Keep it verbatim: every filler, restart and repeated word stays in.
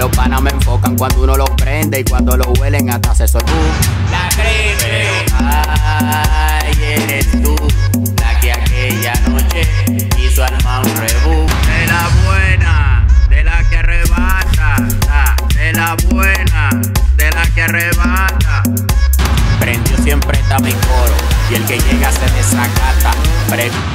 los panas me enfocan cuando uno lo prende y cuando lo huelen hasta se sorprende. La crepe, ay, eres tú, la que aquella noche hizo armar un rebú. De la buena, de la que arrebata, de la buena, de la que arrebata. Prendió siempre está mi coro y el que llega se desacata. Pre